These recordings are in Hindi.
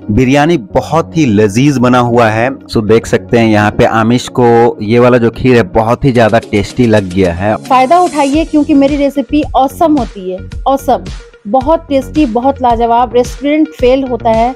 बिरयानी बहुत ही लजीज बना हुआ है। सो देख सकते हैं यहाँ पे आमिश को ये वाला जो खीर है बहुत ही ज्यादा टेस्टी लग गया है। फायदा उठाइए क्योंकि मेरी रेसिपी ऑसम होती है, ऑसम, बहुत टेस्टी, बहुत लाजवाब। रेस्टोरेंट फेल होता है।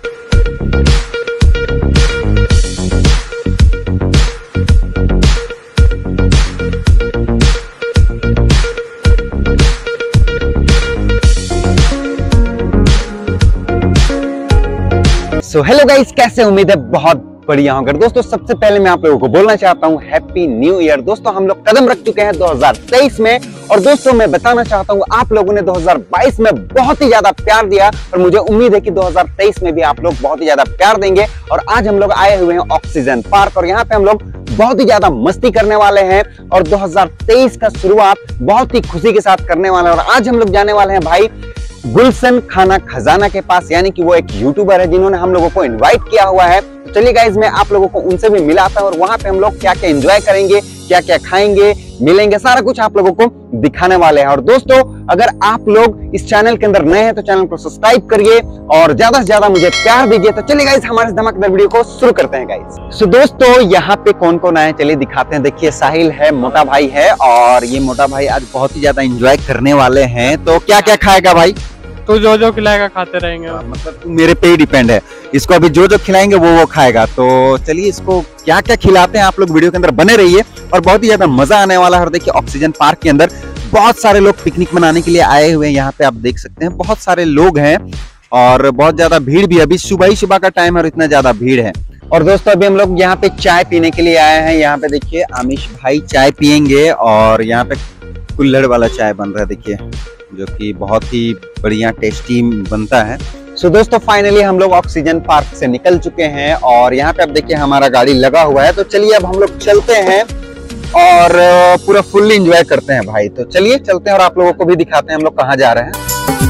सो हेलो गाइस, कैसे? उम्मीद है बहुत बढ़िया होगा। दोस्तों सबसे पहले मैं आप लोगों को बोलना चाहता हूँ हैप्पी न्यू ईयर। दोस्तों हम लोग कदम रख चुके हैं 2023 में और दोस्तों मैं बताना चाहता हूँ आप लोगों ने 2022 में बहुत ही ज्यादा प्यार दिया और मुझे उम्मीद है कि 2023 में भी आप लोग बहुत ही ज्यादा प्यार देंगे। और आज हम लोग आए हुए हैं ऑक्सीजन पार्क और यहाँ पे हम लोग बहुत ही ज्यादा मस्ती करने वाले हैं और 2023 का शुरुआत बहुत ही खुशी के साथ करने वाले हैं। और आज हम लोग जाने वाले हैं भाई गुलशन खाना खजाना के पास, यानी कि वो एक यूट्यूबर है जिन्होंने हम लोगों को इनवाइट किया हुआ है। तो चलिए गाइज मैं आप लोगों को उनसे भी मिलाता हूं और वहां पे हम लोग क्या क्या एंजॉय करेंगे, क्या क्या खाएंगे, मिलेंगे, सारा कुछ आप लोगों को दिखाने वाले हैं। और दोस्तों अगर आप लोग इस चैनल के अंदर नए हैं तो चैनल को सब्सक्राइब करिए और ज्यादा से ज्यादा मुझे प्यार दीजिए। तो चलिए गाइज हमारे धमाकेदार वीडियो को शुरू करते हैं गाइज। सो दोस्तों यहाँ पे कौन कौन आए चलिए दिखाते हैं। देखिए साहिल है, मोटा भाई है और ये मोटा भाई आज बहुत ही ज्यादा एंजॉय करने वाले हैं। तो क्या क्या खाएगा भाई? तो जो खिलाएगा खाते रहेंगे। मतलब मेरे पे ही डिपेंड है, इसको अभी जो खिलाएंगे वो खाएगा। तो चलिए इसको क्या क्या खिलाते हैं आप लोग वीडियो के अंदर बने रहिए और बहुत ही ज्यादा मजा आने वाला है। और देखिए ऑक्सीजन पार्क के अंदर बहुत सारे लोग पिकनिक मनाने के लिए आए हुए हैं। यहाँ पे आप देख सकते हैं बहुत सारे लोग हैं और बहुत ज्यादा भीड़ भी, अभी सुबह ही सुबह का टाइम है और इतना ज्यादा भीड़ है। और दोस्तों अभी हम लोग यहाँ पे चाय पीने के लिए आए हैं। यहाँ पे देखिए आमिश भाई चाय पियेंगे और यहाँ पे कुल्हड़ वाला चाय बन रहा है देखिए, जो कि बहुत ही बढ़िया टेस्टी बनता है। सो दोस्तों फाइनली हम लोग ऑक्सीजन पार्क से निकल चुके हैं और यहाँ पे अब देखिए हमारा गाड़ी लगा हुआ है। तो चलिए अब हम लोग चलते हैं और पूरा फुल्ली एंजॉय करते हैं भाई। तो चलिए चलते हैं और आप लोगों को भी दिखाते हैं हम लोग कहाँ जा रहे हैं।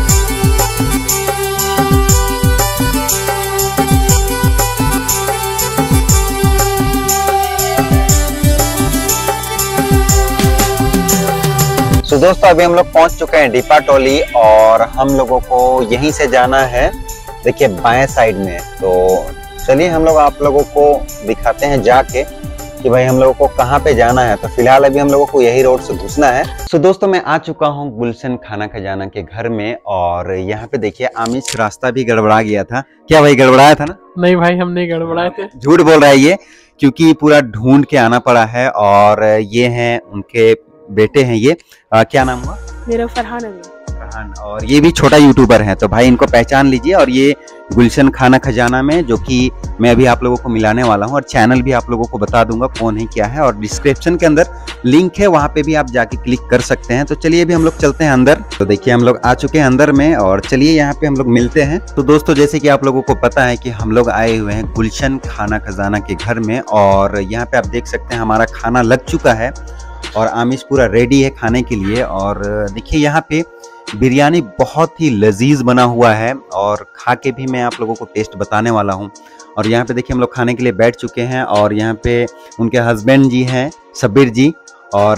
तो दोस्तों अभी हम लोग पहुंच चुके हैं दीपा टोली और हम लोगों को यहीं से जाना है देखिए बाएं साइड में। तो चलिए हम लोग आप लोगों को दिखाते हैं जाके कि भाई हम लोगों को कहाँ पे जाना है। तो फिलहाल अभी हम लोगों को यही रोड से घुसना है। तो दोस्तों मैं आ चुका हूँ गुलशन खाना खजाना के घर में और यहाँ पे देखिए आमिश रास्ता भी गड़बड़ा गया था। क्या भाई गड़बड़ाया था ना? नहीं भाई हम नहीं गड़बड़ाए थे। झूठ बोल रहा है ये, क्योंकि पूरा ढूंढ के आना पड़ा है। और ये हैं उनके बेटे हैं ये क्या नाम हुआ? मेरा फरहान है। फरहान, और ये भी छोटा यूट्यूबर है। तो भाई इनको पहचान लीजिए। और ये गुलशन खाना खजाना में जो कि मैं अभी आप लोगों को मिलाने वाला हूँ और चैनल भी आप लोगों को बता दूंगा कौन है क्या है और डिस्क्रिप्शन के अंदर लिंक है, वहां पे भी आप जाके क्लिक कर सकते हैं। तो चलिए अभी हम लोग चलते हैं अंदर। तो देखिए हम लोग आ चुके हैं अंदर में और चलिए यहाँ पे हम लोग मिलते हैं। तो दोस्तों जैसे कि आप लोगों को पता है कि हम लोग आए हुए हैं गुलशन खाना खजाना के घर में और यहाँ पे आप देख सकते हैं हमारा खाना लग चुका है और आमिश पूरा रेडी है खाने के लिए। और देखिए यहाँ पे बिरयानी बहुत ही लजीज बना हुआ है और खा के भी मैं आप लोगों को टेस्ट बताने वाला हूँ। और यहाँ पे देखिए हम लोग खाने के लिए बैठ चुके हैं और यहाँ पे उनके हस्बैंड जी हैं सबीर जी और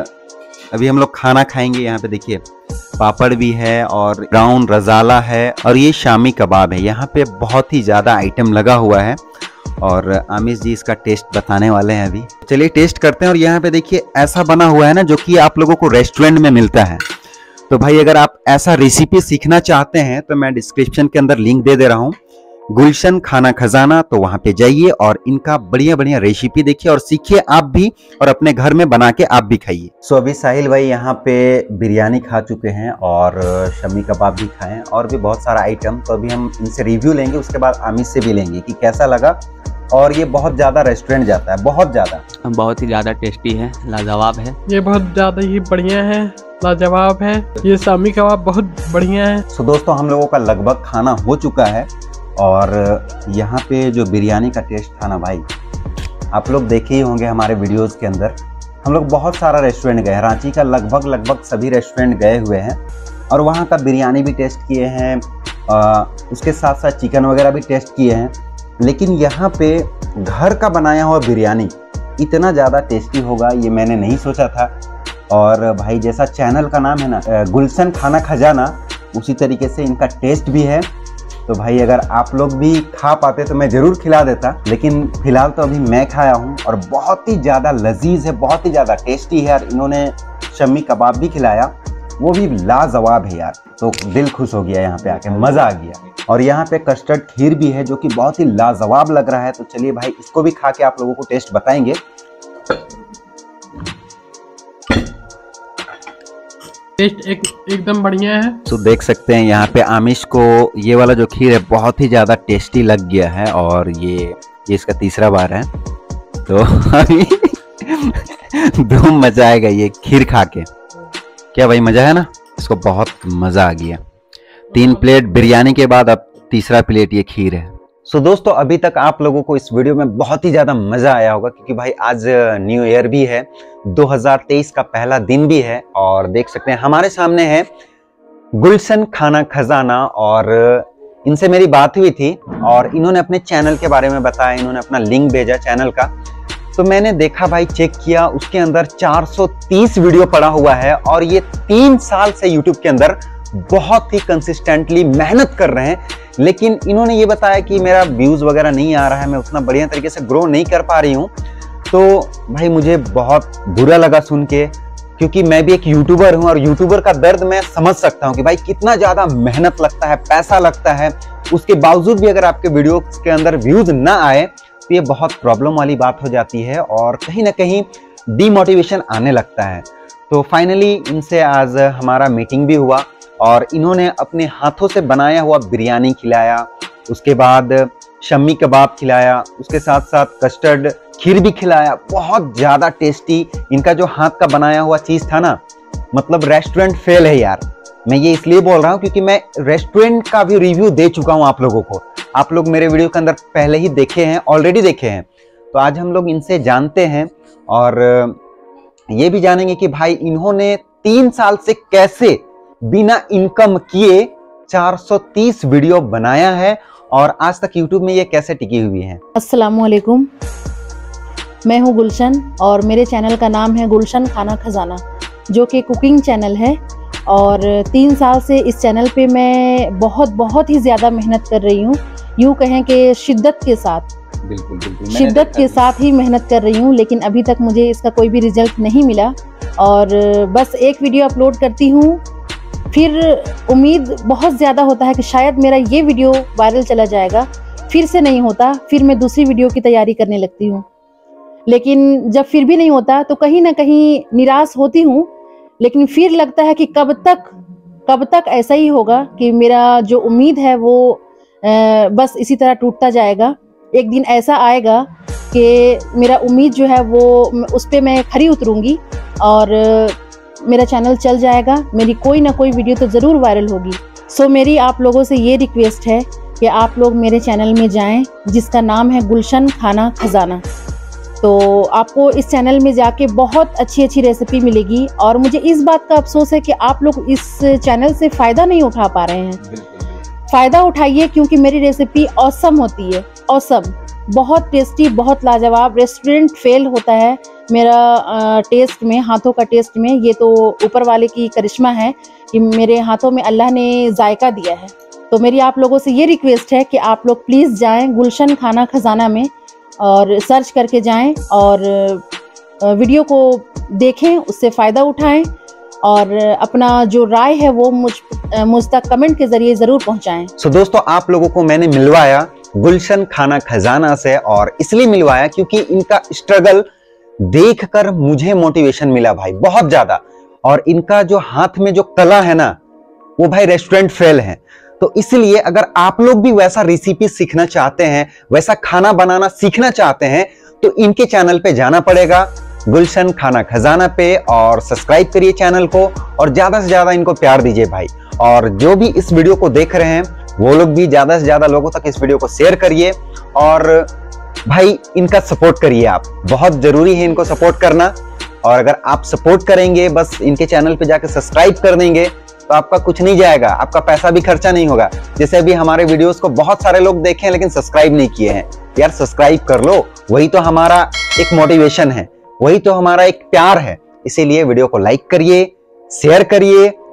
अभी हम लोग खाना खाएंगे। यहाँ पे देखिए पापड़ भी है और ब्राउन रजाला है और ये शामी कबाब है। यहाँ पे बहुत ही ज़्यादा आइटम लगा हुआ है और आमिश जी इसका टेस्ट बताने वाले हैं अभी। चलिए टेस्ट करते हैं। और यहाँ पे देखिए ऐसा बना हुआ है ना जो कि आप लोगों को रेस्टोरेंट में मिलता है। तो भाई अगर आप ऐसा रेसिपी सीखना चाहते हैं तो मैं डिस्क्रिप्शन के अंदर लिंक दे दे रहा हूँ गुलशन खाना खजाना। तो वहां पे जाइए और इनका बढ़िया बढ़िया रेसिपी देखिए और सीखिए आप भी और अपने घर में बना के आप भी खाइए। सो अभी साहिल भाई यहाँ पे बिरयानी खा चुके हैं और शमी कबाब भी खाएं और भी बहुत सारा आइटम। तो अभी हम इनसे रिव्यू लेंगे, उसके बाद आमिश से भी लेंगे कि कैसा लगा। और ये बहुत ज्यादा रेस्टोरेंट जाता है, बहुत ही ज्यादा टेस्टी है, लाजवाब है। ये बहुत ज्यादा ही बढ़िया है, लाजवाब है। ये शामी कबाब बहुत बढ़िया है। सो दोस्तों हम लोगों का लगभग खाना हो चुका है और यहाँ पे जो बिरयानी का टेस्ट था ना भाई, आप लोग देखे ही होंगे हमारे वीडियोस के अंदर। हम लोग बहुत सारा रेस्टोरेंट गए, रांची का लगभग सभी रेस्टोरेंट गए हुए हैं और वहाँ का बिरयानी भी टेस्ट किए हैं, उसके साथ साथ चिकन वगैरह भी टेस्ट किए हैं। लेकिन यहाँ पे घर का बनाया हुआ बिरयानी इतना ज़्यादा टेस्टी होगा ये मैंने नहीं सोचा था। और भाई जैसा चैनल का नाम है ना गुलशन खाना खजाना, उसी तरीके से इनका टेस्ट भी है तो भाई अगर आप लोग भी खा पाते तो मैं ज़रूर खिला देता, लेकिन फिलहाल तो अभी मैं खाया हूँ और बहुत ही ज़्यादा लजीज है, बहुत ही ज़्यादा टेस्टी है। और इन्होंने शम्मी कबाब भी खिलाया, वो भी लाजवाब है यार। तो दिल खुश हो गया यहाँ पे आके, मज़ा आ गया। और यहाँ पे कस्टर्ड खीर भी है जो कि बहुत ही लाजवाब लग रहा है। तो चलिए भाई इसको भी खा के आप लोगों को टेस्ट बताएंगे। टेस्ट एकदम बढ़िया है। तो देख सकते हैं यहाँ पे आमिश को ये वाला जो खीर है बहुत ही ज़्यादा टेस्टी लग गया है और ये इसका तीसरा बार है। तो अभी धूम मजा आएगा ये खीर खा के। क्या भाई मजा है ना? इसको बहुत मजा आ गया। 3 प्लेट बिरयानी के बाद अब तीसरा प्लेट ये खीर है। सो दोस्तों अभी तक आप लोगों को इस वीडियो में बहुत ही ज़्यादा मज़ा आया होगा क्योंकि भाई आज न्यू ईयर भी है, 2023 का पहला दिन भी है। और देख सकते हैं हमारे सामने है गुलशन खाना खजाना और इनसे मेरी बात हुई थी और इन्होंने अपने चैनल के बारे में बताया, इन्होंने अपना लिंक भेजा चैनल का। तो मैंने देखा भाई, चेक किया, उसके अंदर 430 वीडियो पड़ा हुआ है और ये 3 साल से यूट्यूब के अंदर बहुत ही कंसिस्टेंटली मेहनत कर रहे हैं। लेकिन इन्होंने ये बताया कि मेरा व्यूज वगैरह नहीं आ रहा है, मैं उतना बढ़िया तरीके से ग्रो नहीं कर पा रही हूँ। तो भाई मुझे बहुत बुरा लगा सुन के, क्योंकि मैं भी एक यूट्यूबर हूँ और यूट्यूबर का दर्द मैं समझ सकता हूँ कि भाई कितना ज्यादा मेहनत लगता है, पैसा लगता है। उसके बावजूद भी अगर आपके वीडियो के अंदर व्यूज ना आए तो ये बहुत प्रॉब्लम वाली बात हो जाती है और कहीं ना कहीं डीमोटिवेशन आने लगता है। तो फाइनली इनसे आज हमारा मीटिंग भी हुआ और इन्होंने अपने हाथों से बनाया हुआ बिरयानी खिलाया, उसके बाद शम्मी कबाब खिलाया, उसके साथ साथ कस्टर्ड खीर भी खिलाया। बहुत ज़्यादा टेस्टी इनका जो हाथ का बनाया हुआ चीज़ था ना, मतलब रेस्टोरेंट फेल है यार। मैं ये इसलिए बोल रहा हूँ क्योंकि मैं रेस्टोरेंट का भी रिव्यू दे चुका हूँ आप लोगों को। आप लोग मेरे वीडियो के अंदर पहले ही देखे हैं, ऑलरेडी देखे हैं। तो आज हम लोग इनसे जानते हैं और ये भी जानेंगे कि भाई इन्होंने 3 साल से कैसे बिना इनकम किए 430 वीडियो बनाया है और आज तक यूट्यूब में ये कैसे टिकी हुई है। अस्सलामुअलैकुम, मैं हूं गुलशन और मेरे चैनल का नाम है गुलशन खाना खजाना, जो कि कुकिंग चैनल है। और 3 साल से इस चैनल पे मैं बहुत ही ज़्यादा मेहनत कर रही हूँ। यूँ कहें कि शिद्दत के साथ, बिल्कुल शिद्दत के साथ ही मेहनत कर रही हूँ, लेकिन अभी तक मुझे इसका कोई भी रिजल्ट नहीं मिला। और बस एक वीडियो अपलोड करती हूँ, फिर उम्मीद बहुत ज़्यादा होता है कि शायद मेरा ये वीडियो वायरल चला जाएगा, फिर से नहीं होता, फिर मैं दूसरी वीडियो की तैयारी करने लगती हूँ। लेकिन जब फिर भी नहीं होता तो कहीं ना कहीं निराश होती हूँ। लेकिन फिर लगता है कि कब तक ऐसा ही होगा कि मेरा जो उम्मीद है वो बस इसी तरह टूटता जाएगा। एक दिन ऐसा आएगा कि मेरा उम्मीद जो है वो उस पर मैं खरी उतरूँगी और मेरा चैनल चल जाएगा, मेरी कोई ना कोई वीडियो तो ज़रूर वायरल होगी। सो मेरी आप लोगों से ये रिक्वेस्ट है कि आप लोग मेरे चैनल में जाएं, जिसका नाम है गुलशन खाना खजाना। तो आपको इस चैनल में जाके बहुत अच्छी रेसिपी मिलेगी और मुझे इस बात का अफसोस है कि आप लोग इस चैनल से फ़ायदा नहीं उठा पा रहे हैं। फ़ायदा उठाइए, क्योंकि मेरी रेसिपी ऑसम होती है, ऑसम, बहुत टेस्टी, बहुत लाजवाब। रेस्टोरेंट फेल होता है मेरा टेस्ट में, हाथों का टेस्ट में। ये तो ऊपर वाले की करिश्मा है कि मेरे हाथों में अल्लाह ने जायका दिया है। तो मेरी आप लोगों से ये रिक्वेस्ट है कि आप लोग प्लीज़ जाएं गुलशन खाना खजाना में और सर्च करके जाएं और वीडियो को देखें, उससे फ़ायदा उठाएं और अपना जो राय है वो मुझ तक कमेंट के ज़रिए ज़रूर पहुंचाएं। सो दोस्तों आप लोगों को मैंने मिलवाया गुलशन खाना खजाना से, और इसलिए मिलवाया क्योंकि इनका स्ट्रगल देखकर मुझे मोटिवेशन मिला भाई बहुत ज्यादा। और इनका जो हाथ में जो कला है ना, वो भाई रेस्टोरेंट फेल है। तो इसलिए अगर आप लोग भी वैसा रेसिपी सीखना चाहते हैं, वैसा खाना बनाना सीखना चाहते हैं, तो इनके चैनल पे जाना पड़ेगा, गुलशन खाना खजाना पे, और सब्सक्राइब करिए चैनल को और ज्यादा से ज्यादा इनको प्यार दीजिए भाई। और जो भी इस वीडियो को देख रहे हैं वो लोग भी ज्यादा से ज्यादा लोगों तक इस वीडियो को शेयर करिए और भाई इनका सपोर्ट करिए। आप, बहुत जरूरी है इनको सपोर्ट करना। और अगर आप सपोर्ट करेंगे, बस इनके चैनल पे जाकर सब्सक्राइब कर देंगे, तो आपका कुछ नहीं जाएगा, आपका पैसा भी खर्चा नहीं होगा। जैसे अभी हमारे वीडियोस को बहुत सारे लोग देखे हैं लेकिन सब्सक्राइब नहीं किए हैं, यार सब्सक्राइब कर लो, वही तो हमारा एक मोटिवेशन है, वही तो हमारा एक प्यार है। इसीलिए वीडियो को लाइक करिए, शेयर करिए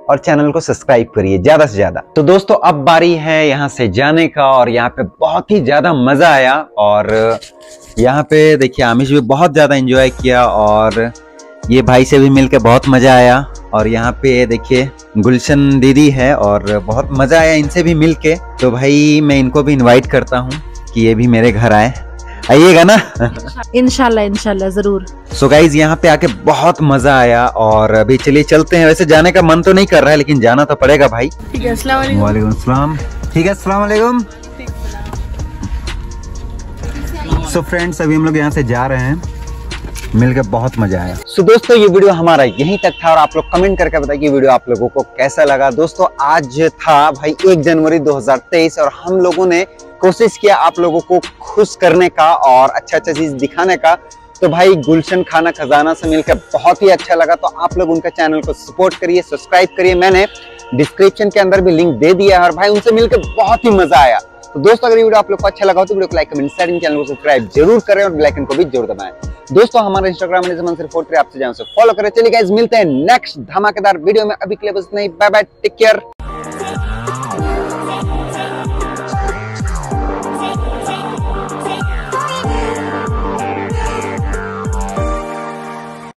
और चैनल को सब्सक्राइब करिए ज्यादा से ज्यादा। तो दोस्तों अब बारी है यहाँ से जाने का, और यहाँ पे बहुत ही ज्यादा मजा आया। और यहाँ पे देखिए आमिश भी बहुत ज्यादा एंजॉय किया, और ये भाई से भी मिलके बहुत मजा आया। और यहाँ पे देखिए गुलशन दीदी है, और बहुत मजा आया इनसे भी मिलके। तो भाई मैं इनको भी इनवाइट करता हूँ कि ये भी मेरे घर आए, आइएगा ना? इंशाल्लाह इंशाल्लाह जरूर। सो गाइज यहाँ पे आके बहुत मजा आया, और अभी चलिए चलते हैं। वैसे जाने का मन तो नहीं कर रहा है, लेकिन जाना तो पड़ेगा भाई। ठीक है, अस्सलाम वालेकुम। वालेकुम अस्सलाम। ठीक है, अस्सलाम वालेकुम। सो फ्रेंड्स अभी हम लोग यहाँ से जा रहे हैं, मिलकर बहुत मजा आया। सो दोस्तों ये वीडियो हमारा यहीं तक था, और आप लोग कमेंट करके बताइए कि वीडियो आप लोगों को कैसा लगा। दोस्तों आज था भाई 1 जनवरी 2023, और हम लोगों ने कोशिश किया आप लोगों को खुश करने का और अच्छा चीज दिखाने का। तो भाई गुलशन खाना खजाना से मिलकर बहुत ही अच्छा लगा। तो आप लोग उनका चैनल को सपोर्ट करिए, सब्सक्राइब करिए। मैंने डिस्क्रिप्शन के अंदर भी लिंक दे दिया है, और भाई उनसे मिलकर बहुत ही मजा आया। तो दोस्तों अगर ये वीडियो आप लोग को अच्छा लगा हो तो वीडियो को लाइक कमेंट शेयर, चैनल को सब्सक्राइब जरूर करें और बेल आइकन को भी जरूर दबाएं। दोस्तों हमारा इंस्टाग्राम आपसे जान से फॉलो करें। चलिए गाइस मिलते हैं नेक्स्ट धमाकेदार वीडियो में। अभी के लिए बस नहीं, बाय बाय, टेक केयर।